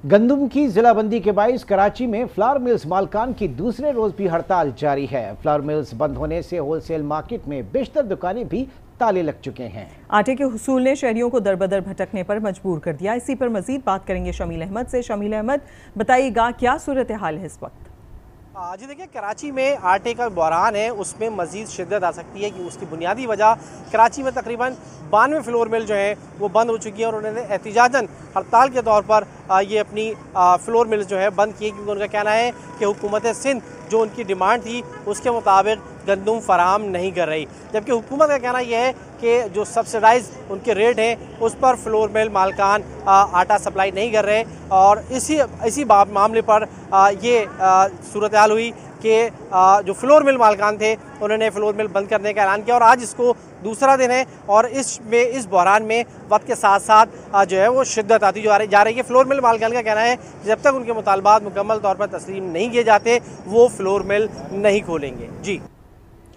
गंदम की जिलाबंदी के बाइस कराची में फ्लावर मिल्स मालकान की दूसरे रोज भी हड़ताल जारी है। फ्लावर मिल्स बंद होने से होलसेल मार्केट में बेशतर दुकानें भी ताले लग चुके हैं। आटे के हुसूल ने शहरियों को दरबदर भटकने पर मजबूर कर दिया। इसी पर मजीद बात करेंगे शमील अहमद से। शमील अहमद, बताइएगा क्या सूरत हाल है इस वक्त? जी देखिए, कराची में आटे का बहरान है, उसमें मज़ीद शिद्दत आ सकती है कि उसकी बुनियादी वजह कराची में तकरीबन 92 फ्लोर मिल जो है वो बंद हो चुकी है और उन्होंने एहतिजाजन हड़ताल के तौर पर ये अपनी फ्लोर मिल जो है बंद की, क्योंकि उनका कहना है कि हुकूमत सिंध जो उनकी डिमांड थी उसके मुताबिक गंदम फराहम नहीं कर रही, जबकि हुकूमत का कहना यह है कि जो सब्सिडाइज उनके रेट हैं उस पर फ्लोर मिल मालकान आटा सप्लाई नहीं कर रहे। और इसी मामले पर ये सूरत हाल हुई कि जो फ्लोर मिल मालकान थे उन्होंने फ्लोर मिल बंद करने का ऐलान किया और आज इसको दूसरा दिन है और इस बहरान में वक्त के साथ साथ जो है वो शिद्दत आती जा रही है। फ्लोर मिल मालकान का कहना है कि जब तक उनके मुतालबात मुकम्मल तौर पर तस्लीम नहीं किए जाते वो फ्लोर मिल नहीं खोलेंगे। जी।